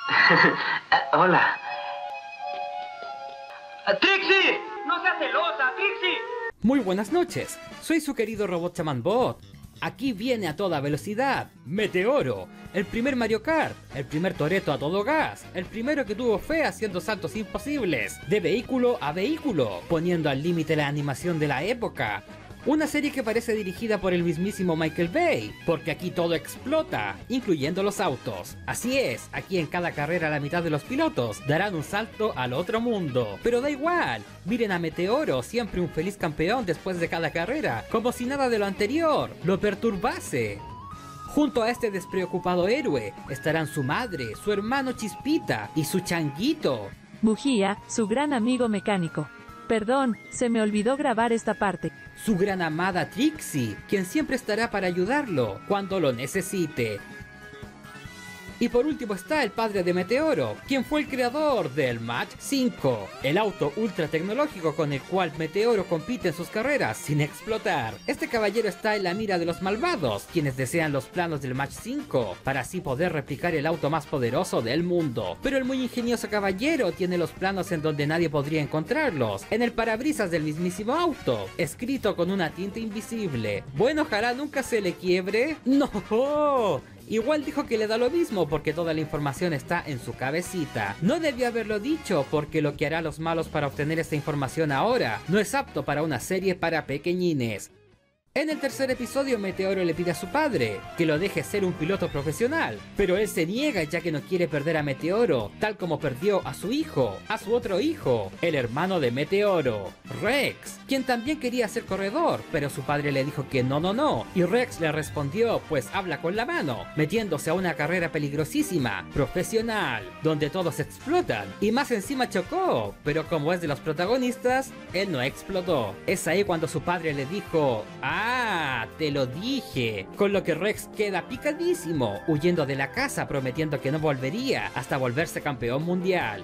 Hola. ¡Trixie! ¡No seas celosa, Trixie! Muy buenas noches, soy su querido robot Chaman Bot. Aquí viene a toda velocidad, Meteoro, el primer Mario Kart, el primer Toretto a todo gas, el primero que tuvo fe haciendo saltos imposibles, de vehículo a vehículo, poniendo al límite la animación de la época. Una serie que parece dirigida por el mismísimo Michael Bay, porque aquí todo explota, incluyendo los autos. Así es, aquí en cada carrera la mitad de los pilotos darán un salto al otro mundo. Pero da igual, miren a Meteoro, siempre un feliz campeón después de cada carrera, como si nada de lo anterior lo perturbase. Junto a este despreocupado héroe estarán su madre, su hermano Chispita y su changuito. Bujía, su gran amigo mecánico. Perdón, se me olvidó grabar esta parte. Su gran amada Trixie, quien siempre estará para ayudarlo cuando lo necesite. Y por último está el padre de Meteoro, quien fue el creador del Mach 5, el auto ultra tecnológico con el cual Meteoro compite en sus carreras sin explotar. Este caballero está en la mira de los malvados, quienes desean los planos del Mach 5, para así poder replicar el auto más poderoso del mundo. Pero el muy ingenioso caballero tiene los planos en donde nadie podría encontrarlos, en el parabrisas del mismísimo auto, escrito con una tinta invisible. Bueno, ojalá nunca se le quiebre. ¡No! Igual dijo que le da lo mismo porque toda la información está en su cabecita. No debió haberlo dicho porque lo que hará los malos para obtener esta información ahora no es apto para una serie para pequeñines. En el tercer episodio, Meteoro le pide a su padre que lo deje ser un piloto profesional, pero él se niega ya que no quiere perder a Meteoro, tal como perdió a su hijo, a su otro hijo, el hermano de Meteoro, Rex, quien también quería ser corredor, pero su padre le dijo que no, y Rex le respondió pues habla con la mano, metiéndose a una carrera peligrosísima, profesional, donde todos explotan, y más encima chocó, pero como es de los protagonistas, él no explotó. Es ahí cuando su padre le dijo, ¡ah! Te lo dije. Con lo que Rex queda picadísimo, huyendo de la casa prometiendo que no volvería hasta volverse campeón mundial.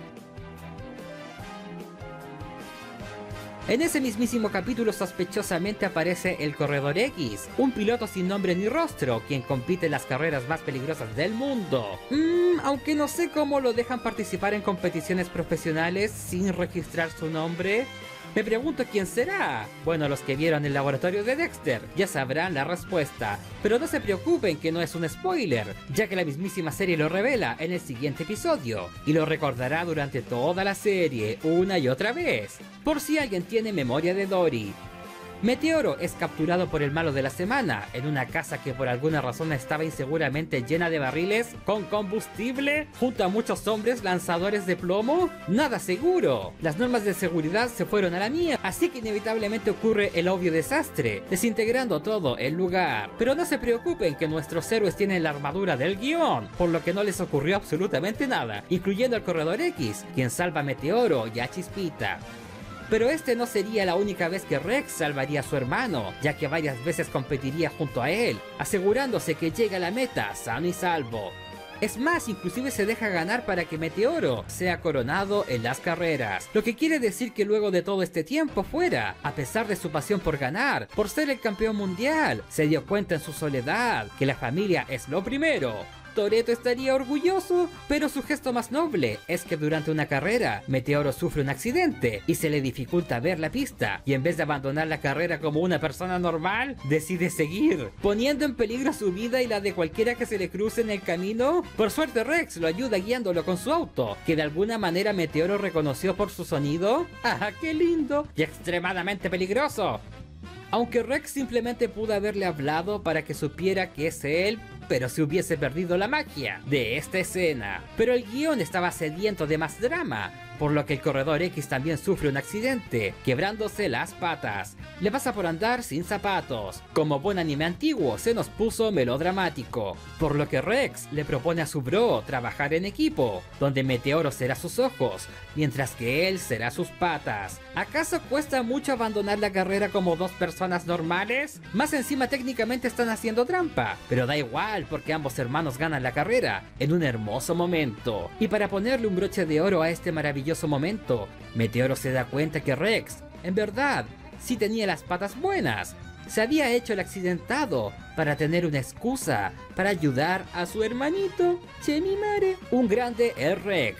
En ese mismísimo capítulo sospechosamente aparece el Corredor X, un piloto sin nombre ni rostro, quien compite en las carreras más peligrosas del mundo. Aunque no sé cómo lo dejan participar en competiciones profesionales sin registrar su nombre. Me pregunto quién será. Bueno, los que vieron el laboratorio de Dexter ya sabrán la respuesta. Pero no se preocupen que no es un spoiler, ya que la mismísima serie lo revela en el siguiente episodio, y lo recordará durante toda la serie, una y otra vez, por si alguien tiene memoria de Dory. Meteoro es capturado por el malo de la semana en una casa que por alguna razón estaba inseguramente llena de barriles con combustible junto a muchos hombres lanzadores de plomo. Nada seguro. Las normas de seguridad se fueron a la mierda, así que inevitablemente ocurre el obvio desastre, desintegrando todo el lugar. Pero no se preocupen que nuestros héroes tienen la armadura del guión, por lo que no les ocurrió absolutamente nada, incluyendo al Corredor X, quien salva a Meteoro y a Chispita. Pero este no sería la única vez que Rex salvaría a su hermano, ya que varias veces competiría junto a él, asegurándose que llegue a la meta sano y salvo. Es más, inclusive se deja ganar para que Meteoro sea coronado en las carreras, lo que quiere decir que luego de todo este tiempo fuera, a pesar de su pasión por ganar, por ser el campeón mundial, se dio cuenta en su soledad que la familia es lo primero. Toretto estaría orgulloso, pero su gesto más noble es que durante una carrera, Meteoro sufre un accidente y se le dificulta ver la pista, y en vez de abandonar la carrera como una persona normal, decide seguir, poniendo en peligro su vida y la de cualquiera que se le cruce en el camino. Por suerte Rex lo ayuda guiándolo con su auto, que de alguna manera Meteoro reconoció por su sonido. ¡Ah, qué lindo! Y extremadamente peligroso. Aunque Rex simplemente pudo haberle hablado para que supiera que es él, pero se hubiese perdido la magia de esta escena. Pero el guión estaba sediento de más drama, por lo que el Corredor X también sufre un accidente, quebrándose las patas. Le pasa por andar sin zapatos. Como buen anime antiguo, se nos puso melodramático, por lo que Rex le propone a su bro trabajar en equipo, donde Meteoro será sus ojos, mientras que él será sus patas. ¿Acaso cuesta mucho abandonar la carrera como dos personas normales? Más encima técnicamente están haciendo trampa, pero da igual porque ambos hermanos ganan la carrera en un hermoso momento. Y para ponerle un broche de oro a este maravilloso momento, Meteoro se da cuenta que Rex, en verdad, sí tenía las patas buenas, Se había hecho el accidentado para tener una excusa para ayudar a su hermanito. Che mi madre. Un grande el Rex.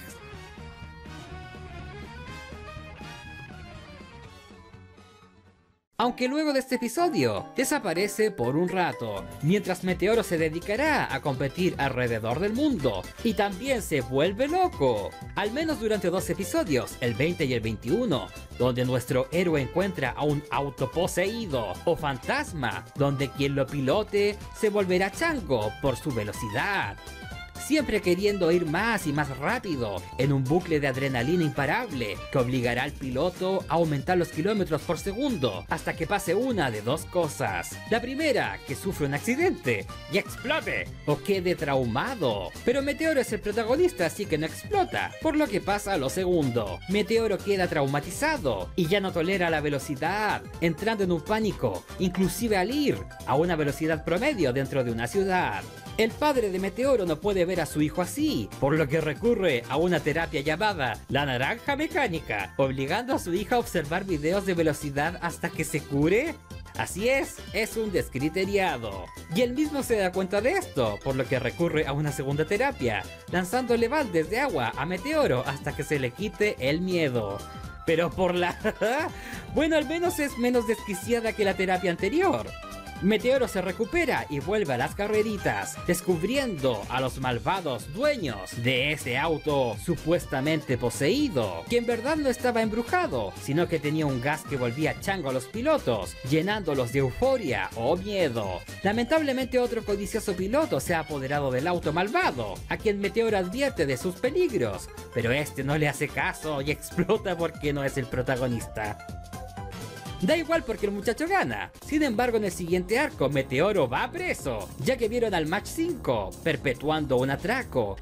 Aunque luego de este episodio desaparece por un rato, mientras Meteoro se dedicará a competir alrededor del mundo y también se vuelve loco, al menos durante 2 episodios, el 20 y el 21, donde nuestro héroe encuentra a un auto poseído o fantasma, donde quien lo pilote se volverá chango por su velocidad, siempre queriendo ir más y más rápido, en un bucle de adrenalina imparable que obligará al piloto a aumentar los kilómetros por segundo hasta que pase una de 2 cosas. La primera, que sufre un accidente y explote o quede traumado. Pero Meteoro es el protagonista, así que no explota, por lo que pasa a lo segundo. Meteoro queda traumatizado y ya no tolera la velocidad, entrando en un pánico, inclusive al ir a una velocidad promedio dentro de una ciudad. El padre de Meteoro no puede ver a su hijo así, por lo que recurre a una terapia llamada la naranja mecánica, obligando a su hija a observar videos de velocidad hasta que se cure. Así es un descriteriado. Y él mismo se da cuenta de esto, por lo que recurre a una segunda terapia, lanzándole baldes de agua a Meteoro hasta que se le quite el miedo. Pero por la... bueno, al menos es menos desquiciada que la terapia anterior. Meteoro se recupera y vuelve a las carreritas, descubriendo a los malvados dueños de ese auto supuestamente poseído, que en verdad no estaba embrujado, sino que tenía un gas que volvía chango a los pilotos, llenándolos de euforia o miedo. Lamentablemente otro codicioso piloto se ha apoderado del auto malvado, a quien Meteoro advierte de sus peligros, pero este no le hace caso y explota porque no es el protagonista. Da igual porque el muchacho gana. Sin embargo, en el siguiente arco, Meteoro va preso, ya que vieron al Match 5 perpetuando un atraco.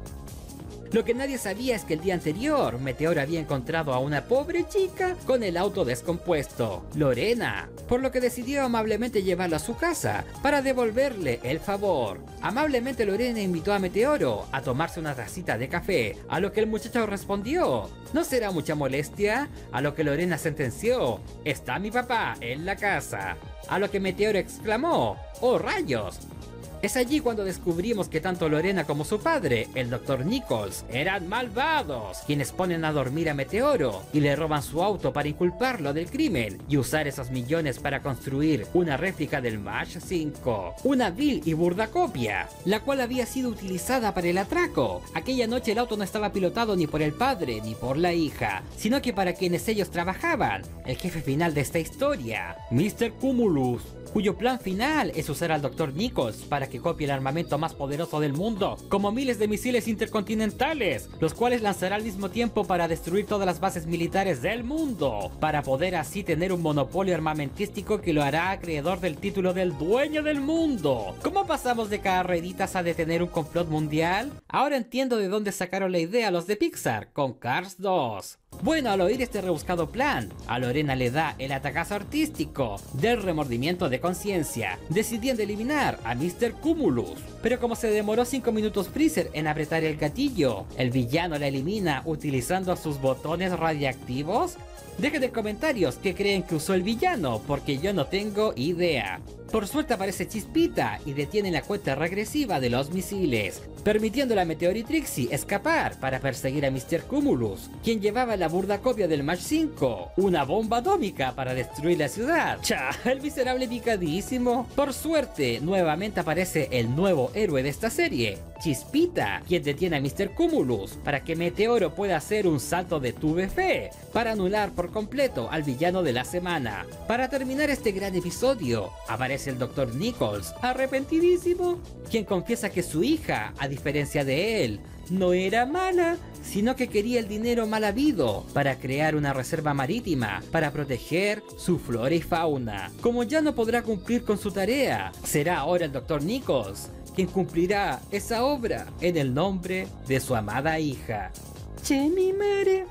Lo que nadie sabía es que el día anterior, Meteoro había encontrado a una pobre chica con el auto descompuesto, Lorena, por lo que decidió amablemente llevarla a su casa para devolverle el favor. Amablemente Lorena invitó a Meteoro a tomarse una tacita de café, a lo que el muchacho respondió: ¿no será mucha molestia? A lo que Lorena sentenció: está mi papá en la casa. A lo que Meteoro exclamó: ¡oh rayos! Es allí cuando descubrimos que tanto Lorena como su padre, el Dr. Nichols, eran malvados, quienes ponen a dormir a Meteoro y le roban su auto para inculparlo del crimen y usar esos millones para construir una réplica del Match 5, una vil y burda copia, la cual había sido utilizada para el atraco. Aquella noche el auto no estaba pilotado ni por el padre ni por la hija, sino que para quienes ellos trabajaban, el jefe final de esta historia, Mr. Cumulus, cuyo plan final es usar al Dr. Nichols para que copie el armamento más poderoso del mundo, como miles de misiles intercontinentales, los cuales lanzará al mismo tiempo para destruir todas las bases militares del mundo, para poder así tener un monopolio armamentístico que lo hará acreedor del título del dueño del mundo. ¿Cómo pasamos de carreritas a detener un complot mundial? Ahora entiendo de dónde sacaron la idea los de Pixar con Cars 2. Bueno, al oír este rebuscado plan, a Lorena le da el atacazo artístico del remordimiento de conciencia, decidiendo eliminar a Mr. Cumulus. Pero como se demoró 5 minutos Freezer en apretar el gatillo, el villano la elimina utilizando sus botones radiactivos. Dejen en comentarios qué creen que usó el villano, porque yo no tengo idea. Por suerte aparece Chispita y detiene la cuenta regresiva de los misiles, permitiéndole a Meteoro y Trixie escapar para perseguir a Mr. Cumulus, quien llevaba la burda copia del Match 5, una bomba atómica para destruir la ciudad. ¡Cha! El miserable picadísimo. Por suerte, nuevamente aparece el nuevo héroe de esta serie, Chispita, quien detiene a Mr. Cumulus para que Meteoro pueda hacer un salto de tuve fe para anular por completo al villano de la semana. Para terminar este gran episodio, aparece el Dr. Nichols, arrepentidísimo, quien confiesa que su hija, a diferencia de él, no era mala, sino que quería el dinero mal habido para crear una reserva marítima para proteger su flora y fauna. Como ya no podrá cumplir con su tarea, será ahora el Dr. Nichols quien cumplirá esa obra en el nombre de su amada hija. Che mi madre.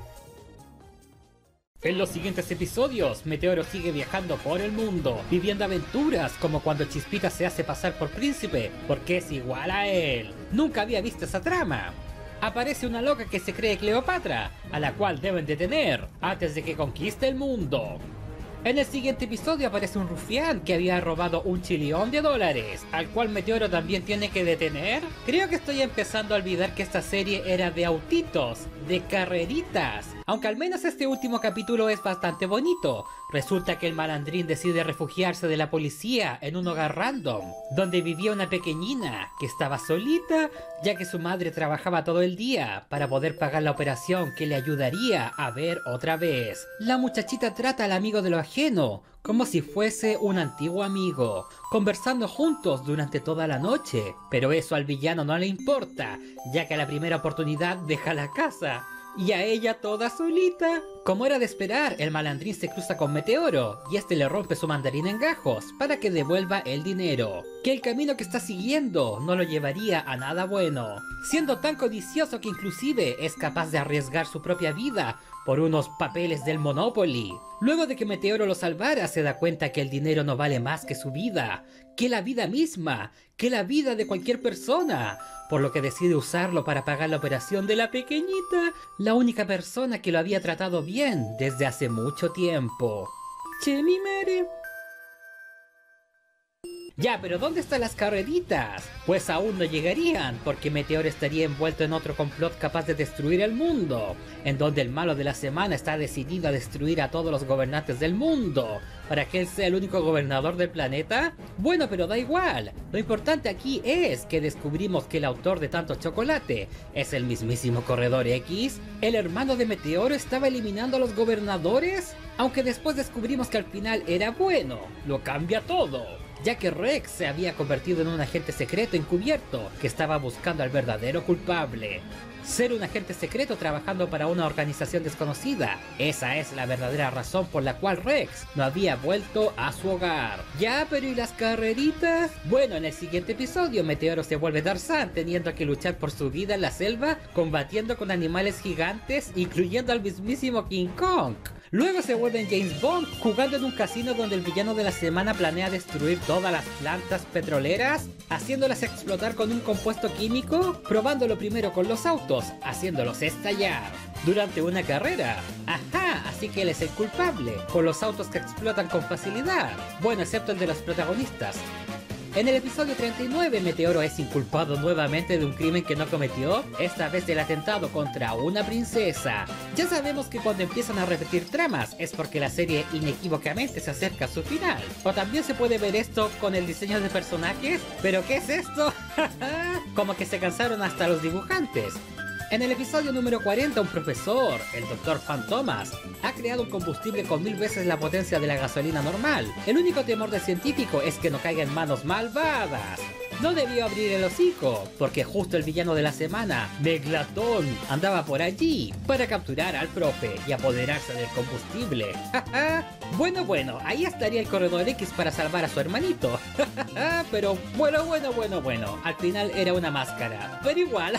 En los siguientes episodios, Meteoro sigue viajando por el mundo, viviendo aventuras como cuando Chispita se hace pasar por príncipe, porque es igual a él. Nunca había visto esa trama. Aparece una loca que se cree Cleopatra, a la cual deben detener antes de que conquiste el mundo. En el siguiente episodio aparece un rufián que había robado $1 trillón, al cual Meteoro también tiene que detener. Creo que estoy empezando a olvidar que esta serie era de autitos, de carreritas. Aunque al menos este último capítulo es bastante bonito. Resulta que el malandrín decide refugiarse de la policía en un hogar random, donde vivía una pequeñina que estaba solita, ya que su madre trabajaba todo el día para poder pagar la operación que le ayudaría a ver otra vez. La muchachita trata al amigo de lo ajeno como si fuese un antiguo amigo, conversando juntos durante toda la noche. Pero eso al villano no le importa, ya que a la primera oportunidad deja la casa. Y a ella toda solita. Como era de esperar, el malandrín se cruza con Meteoro y este le rompe su mandarín en gajos para que devuelva el dinero. Que el camino que está siguiendo no lo llevaría a nada bueno, siendo tan codicioso que inclusive es capaz de arriesgar su propia vida por unos papeles del Monopoly. Luego de que Meteoro lo salvara, se da cuenta que el dinero no vale más que su vida, que la vida misma, que la vida de cualquier persona, por lo que decide usarlo para pagar la operación de la pequeñita, la única persona que lo había tratado bien desde hace mucho tiempo. Che, mi madre. Ya, pero ¿dónde están las carreritas? Pues aún no llegarían, porque Meteoro estaría envuelto en otro complot capaz de destruir el mundo, en donde el malo de la semana está decidido a destruir a todos los gobernantes del mundo, para que él sea el único gobernador del planeta. Bueno, pero da igual, lo importante aquí es que descubrimos que el autor de tanto chocolate es el mismísimo Corredor X. El hermano de Meteoro estaba eliminando a los gobernadores, aunque después descubrimos que al final era bueno, lo cambia todo, ya que Rex se había convertido en un agente secreto encubierto que estaba buscando al verdadero culpable. Ser un agente secreto trabajando para una organización desconocida, esa es la verdadera razón por la cual Rex no había vuelto a su hogar. Ya, pero ¿y las carreritas? Bueno, en el siguiente episodio Meteoro se vuelve Tarzán, teniendo que luchar por su vida en la selva, combatiendo con animales gigantes, incluyendo al mismísimo King Kong. Luego se vuelve en James Bond, jugando en un casino donde el villano de la semana planea destruir todas las plantas petroleras, haciéndolas explotar con un compuesto químico, probándolo primero con los autos, haciéndolos estallar durante una carrera. Ajá, así que él es el culpable, con los autos que explotan con facilidad. Bueno, excepto el de los protagonistas. En el episodio 39, Meteoro es inculpado nuevamente de un crimen que no cometió, esta vez del atentado contra una princesa. Ya sabemos que cuando empiezan a repetir tramas es porque la serie inequívocamente se acerca a su final. O también se puede ver esto con el diseño de personajes. ¿Pero qué es esto? Como que se cansaron hasta los dibujantes. En el episodio número 40, un profesor, el Dr. Fan Thomas, ha creado un combustible con 1000 veces la potencia de la gasolina normal. El único temor del científico es que no caiga en manos malvadas. No debió abrir el hocico, porque justo el villano de la semana, Megalodon, andaba por allí para capturar al profe y apoderarse del combustible. Bueno, ahí estaría el Corredor X para salvar a su hermanito. Pero bueno, al final era una máscara, pero igual.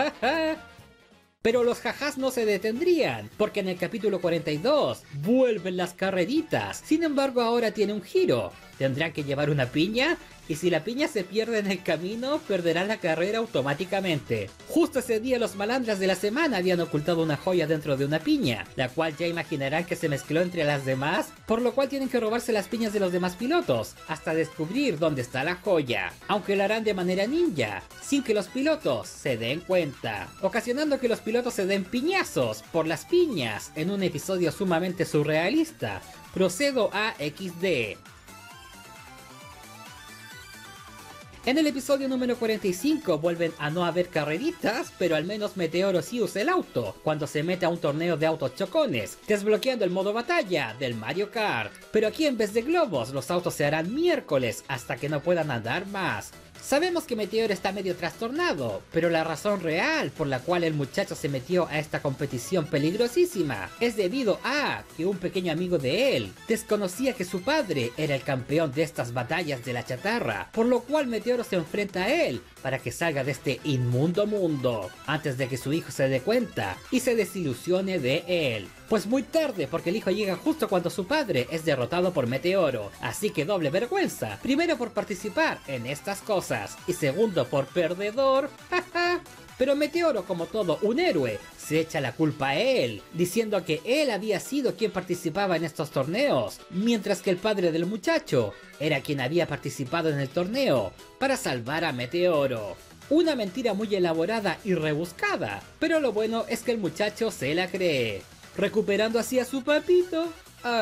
Pero los jajás no se detendrían, porque en el capítulo 42 vuelven las carreritas. Sin embargo, ahora tiene un giro. Tendrán que llevar una piña, y si la piña se pierde en el camino, perderán la carrera automáticamente. Justo ese día los malandras de la semana habían ocultado una joya dentro de una piña, la cual ya imaginarán que se mezcló entre las demás, por lo cual tienen que robarse las piñas de los demás pilotos, hasta descubrir dónde está la joya. Aunque lo harán de manera ninja, sin que los pilotos se den cuenta, ocasionando que los pilotos se den piñazos por las piñas, en un episodio sumamente surrealista. Procedo a XD. En el episodio número 45 vuelven a no haber carreritas, pero al menos Meteoro sí usa el auto, cuando se mete a un torneo de autos chocones, desbloqueando el modo batalla del Mario Kart. Pero aquí en vez de globos, los autos se harán miércoles hasta que no puedan andar más. Sabemos que Meteoro está medio trastornado, pero la razón real por la cual el muchacho se metió a esta competición peligrosísima es debido a que un pequeño amigo de él desconocía que su padre era el campeón de estas batallas de la chatarra, por lo cual Meteoro se enfrenta a él para que salga de este inmundo mundo, antes de que su hijo se dé cuenta y se desilusione de él. Pues muy tarde, porque el hijo llega justo cuando su padre es derrotado por Meteoro, así que doble vergüenza, primero por participar en estas cosas, y segundo por perdedor. Pero Meteoro, como todo un héroe, se echa la culpa a él, diciendo que él había sido quien participaba en estos torneos, mientras que el padre del muchacho era quien había participado en el torneo para salvar a Meteoro. Una mentira muy elaborada y rebuscada, pero lo bueno es que el muchacho se la cree, recuperando así a su papito.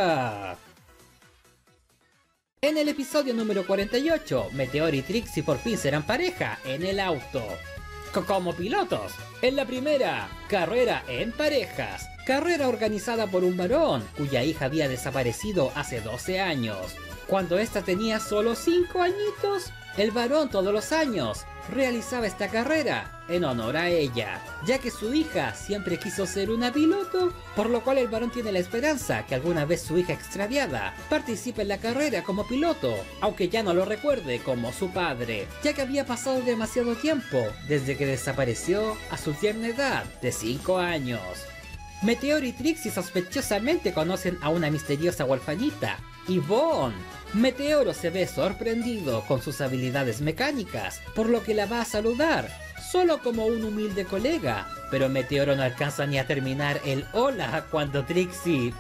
En el episodio número 48, Meteoro y Trixie por fin serán pareja en el auto. Como pilotos, en la primera carrera en parejas, carrera organizada por un varón cuya hija había desaparecido hace 12 años. Cuando ésta tenía solo 5 añitos, el varón todos los años realizaba esta carrera en honor a ella, ya que su hija siempre quiso ser una piloto, por lo cual el varón tiene la esperanza que alguna vez su hija extraviada participe en la carrera como piloto, aunque ya no lo recuerde como su padre, ya que había pasado demasiado tiempo desde que desapareció a su tierna edad de 5 años. Meteoro y Trixie sospechosamente conocen a una misteriosa huerfanita, Yvonne. Meteoro se ve sorprendido con sus habilidades mecánicas, por lo que la va a saludar, solo como un humilde colega. Pero Meteoro no alcanza ni a terminar el hola cuando Trixie...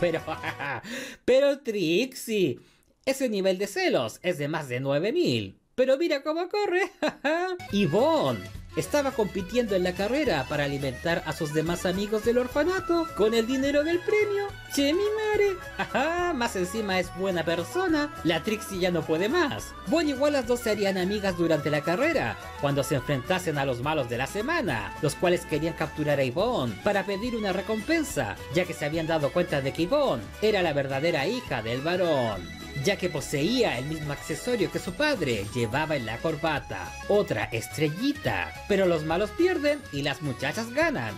Pero Trixie... Ese nivel de celos es de más de 9000. Pero mira cómo corre. Yvonne estaba compitiendo en la carrera para alimentar a sus demás amigos del orfanato con el dinero del premio. ¡Che mi madre! Más encima es buena persona. La Trixie ya no puede más. Bueno, igual las dos se harían amigas durante la carrera, cuando se enfrentasen a los malos de la semana, los cuales querían capturar a Yvonne para pedir una recompensa, ya que se habían dado cuenta de que Yvonne era la verdadera hija del varón, ya que poseía el mismo accesorio que su padre llevaba en la corbata, otra estrellita. Pero los malos pierden y las muchachas ganan,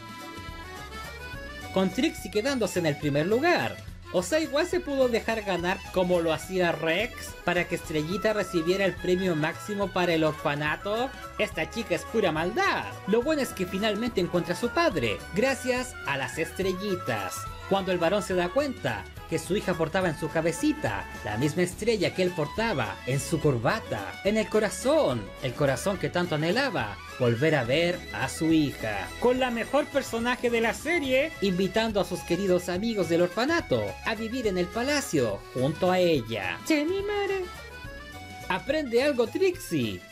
con Trixie quedándose en el primer lugar. O sea, igual se pudo dejar ganar como lo hacía Rex para que Estrellita recibiera el premio máximo para el orfanato. Esta chica es pura maldad. Lo bueno es que finalmente encuentra a su padre, gracias a las estrellitas. Cuando el varón se da cuenta que su hija portaba en su cabecita la misma estrella que él portaba en su corbata, en el corazón que tanto anhelaba volver a ver a su hija, con la mejor personaje de la serie, invitando a sus queridos amigos del orfanato a vivir en el palacio junto a ella. ¡Che mi madre! ¡Aprende algo, Trixie!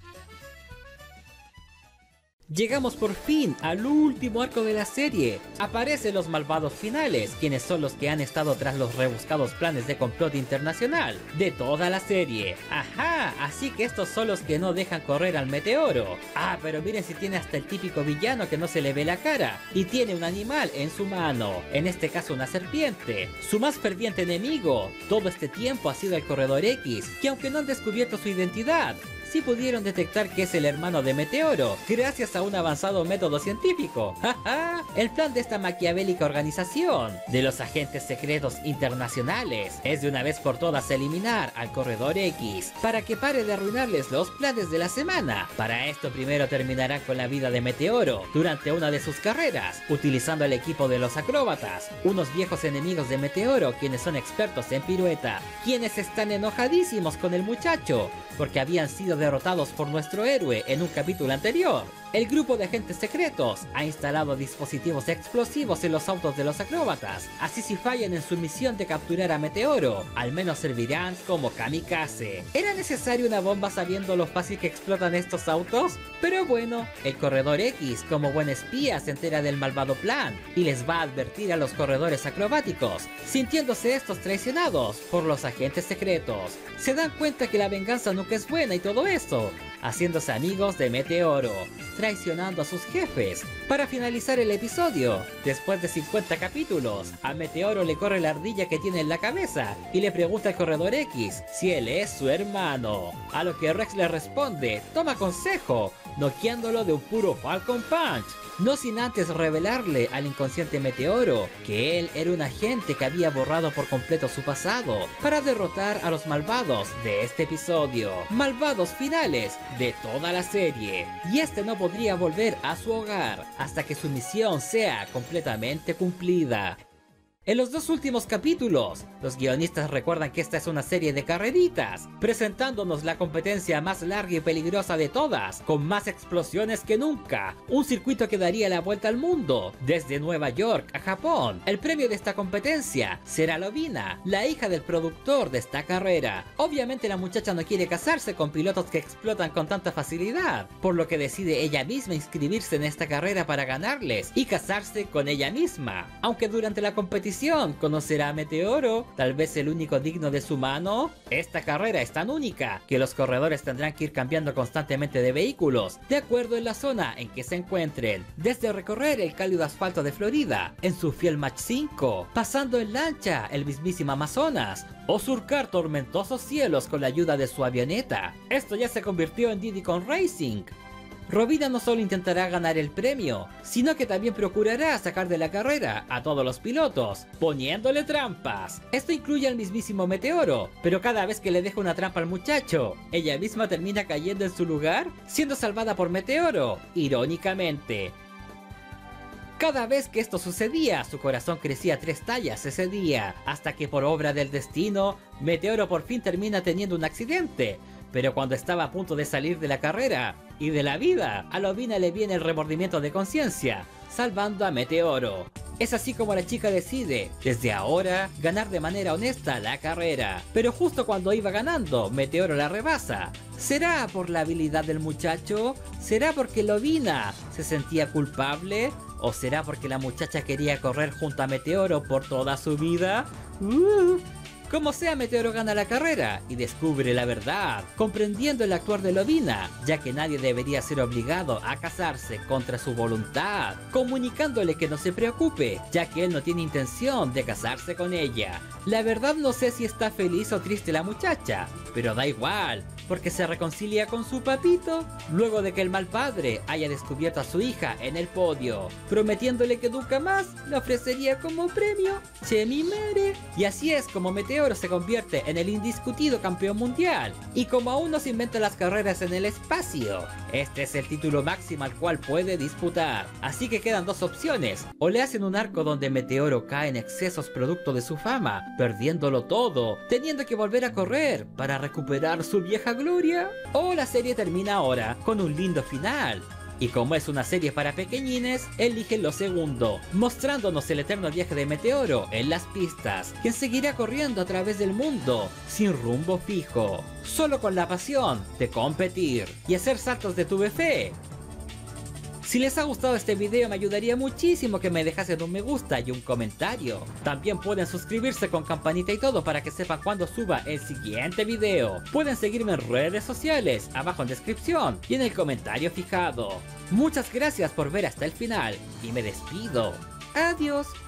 Llegamos por fin al último arco de la serie. Aparecen los malvados finales, quienes son los que han estado tras los rebuscados planes de complot internacional de toda la serie. Ajá, así que estos son los que no dejan correr al Meteoro. Pero miren si tiene hasta el típico villano que no se le ve la cara y tiene un animal en su mano, en este caso una serpiente. Su más ferviente enemigo todo este tiempo ha sido el Corredor X, que aunque no han descubierto su identidad, sí pudieron detectar que es el hermano de Meteoro, gracias a un avanzado método científico. El plan de esta maquiavélica organización de los agentes secretos internacionales es de una vez por todas eliminar al Corredor X, para que pare de arruinarles los planes de la semana. Para esto primero terminarán con la vida de Meteoro durante una de sus carreras, utilizando el equipo de los acróbatas, unos viejos enemigos de Meteoro quienes son expertos en pirueta, quienes están enojadísimos con el muchacho porque habían sido derrotados por nuestro héroe en un capítulo anterior. El grupo de agentes secretos ha instalado dispositivos explosivos en los autos de los acróbatas, así si fallan en su misión de capturar a Meteoro, al menos servirán como kamikaze. ¿Era necesaria una bomba sabiendo lo fácil que explotan estos autos? Pero bueno, el Corredor X, como buen espía, se entera del malvado plan y les va a advertir a los corredores acrobáticos, sintiéndose estos traicionados por los agentes secretos. Se dan cuenta que la venganza nunca es buena y todo eso, haciéndose amigos de Meteoro, traicionando a sus jefes. Para finalizar el episodio, después de 50 capítulos, a Meteoro le corre la ardilla que tiene en la cabeza y le pregunta al Corredor X si él es su hermano, a lo que Rex le responde: toma consejo, noqueándolo de un puro Falcon Punch, no sin antes revelarle al inconsciente Meteoro que él era un agente que había borrado por completo su pasado para derrotar a los malvados de este episodio, malvados finales de toda la serie, y este no podría volver a su hogar hasta que su misión sea completamente cumplida. En los dos últimos capítulos, los guionistas recuerdan que esta es una serie de carreritas, presentándonos la competencia más larga y peligrosa de todas, con más explosiones que nunca, un circuito que daría la vuelta al mundo, desde Nueva York a Japón. El premio de esta competencia será Lovina, la hija del productor de esta carrera. Obviamente la muchacha no quiere casarse con pilotos que explotan con tanta facilidad, por lo que decide ella misma inscribirse en esta carrera para ganarles y casarse con ella misma. Aunque durante la competición conocerá a Meteoro, tal vez el único digno de su mano. Esta carrera es tan única que los corredores tendrán que ir cambiando constantemente de vehículos, de acuerdo en la zona en que se encuentren, desde recorrer el cálido asfalto de Florida en su fiel Mach 5, pasando en lancha el mismísimo Amazonas, o surcar tormentosos cielos con la ayuda de su avioneta. Esto ya se convirtió en Diddy Kong Racing. Robina no solo intentará ganar el premio, sino que también procurará sacar de la carrera a todos los pilotos, poniéndole trampas. Esto incluye al mismísimo Meteoro, pero cada vez que le deja una trampa al muchacho, ella misma termina cayendo en su lugar, siendo salvada por Meteoro, irónicamente. Cada vez que esto sucedía, su corazón crecía 3 tallas ese día, hasta que por obra del destino, Meteoro por fin termina teniendo un accidente. Pero cuando estaba a punto de salir de la carrera y de la vida, a Lovina le viene el remordimiento de conciencia, salvando a Meteoro. Es así como la chica decide, desde ahora, ganar de manera honesta la carrera. Pero justo cuando iba ganando, Meteoro la rebasa. ¿Será por la habilidad del muchacho? ¿Será porque Lovina se sentía culpable? ¿O será porque la muchacha quería correr junto a Meteoro por toda su vida? Como sea, Meteoro gana la carrera y descubre la verdad, comprendiendo el actuar de Lovina, ya que nadie debería ser obligado a casarse contra su voluntad, comunicándole que no se preocupe, ya que él no tiene intención de casarse con ella. La verdad no sé si está feliz o triste la muchacha, pero da igual, porque se reconcilia con su papito, luego de que el mal padre haya descubierto a su hija en el podio, prometiéndole que nunca más le ofrecería como premio Che mi mere. Y así es como Meteoro se convierte en el indiscutido campeón mundial, y como aún no se inventan las carreras en el espacio, este es el título máximo al cual puede disputar. Así que quedan dos opciones: o le hacen un arco donde Meteoro cae en excesos producto de su fama, perdiéndolo todo, teniendo que volver a correr para recuperar su vieja gloria, o la serie termina ahora con un lindo final. Y como es una serie para pequeñines, eligen lo segundo, mostrándonos el eterno viaje de Meteoro en las pistas, quien seguirá corriendo a través del mundo, sin rumbo fijo, solo con la pasión de competir y hacer saltos de tuve fe. Si les ha gustado este video, me ayudaría muchísimo que me dejasen un me gusta y un comentario. También pueden suscribirse con campanita y todo para que sepan cuando suba el siguiente video. Pueden seguirme en redes sociales, abajo en descripción y en el comentario fijado. Muchas gracias por ver hasta el final y me despido. Adiós.